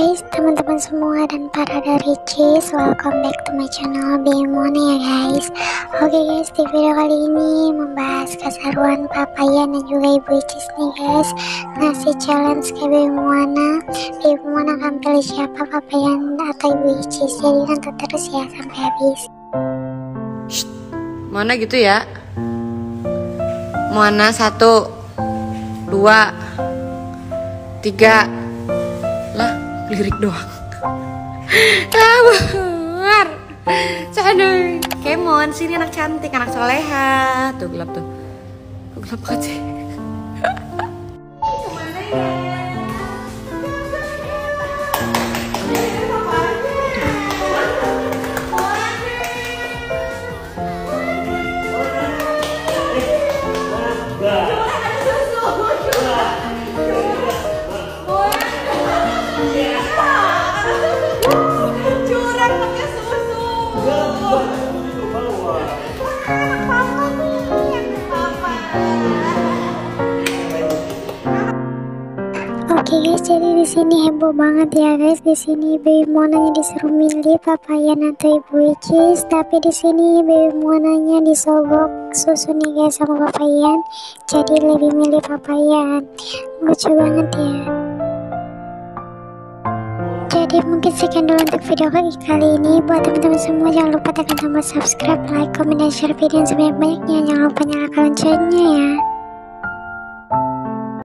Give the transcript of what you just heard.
guys, teman-teman semua dan para dari Cheese, welcome back to my channel Bimona ya guys. Oke guys, di video kali ini membahas keseruan Papayan dan juga Ibu Cheese nih guys. Ngasih challenge ke Bimona akan pilih siapa, Papayan atau Ibu Cheese. Jadi nonton terus ya sampai habis. Shh, mana gitu ya? Mana 1, 2, 3. Lah, lirik doang. Kabar. Sana, Kemon, sini anak cantik, anak soleha. Tuh gelap tuh. Kok gelap banget sih? Kemana ya? Oke guys, jadi di sini heboh banget ya guys. Di sini Baby Monanya disuruh milih Papayan atau Ibu Cheese, tapi di sini Baby Monanya disogok susu nih guys sama Papayan. Jadi lebih milih Papayan. Lucu banget ya. Jadi mungkin sekian dulu untuk video kali ini. Buat teman-teman semua jangan lupa tekan tombol subscribe, like, comment, dan share video yang sebanyak-banyaknya. Jangan lupa nyalakan loncengnya ya.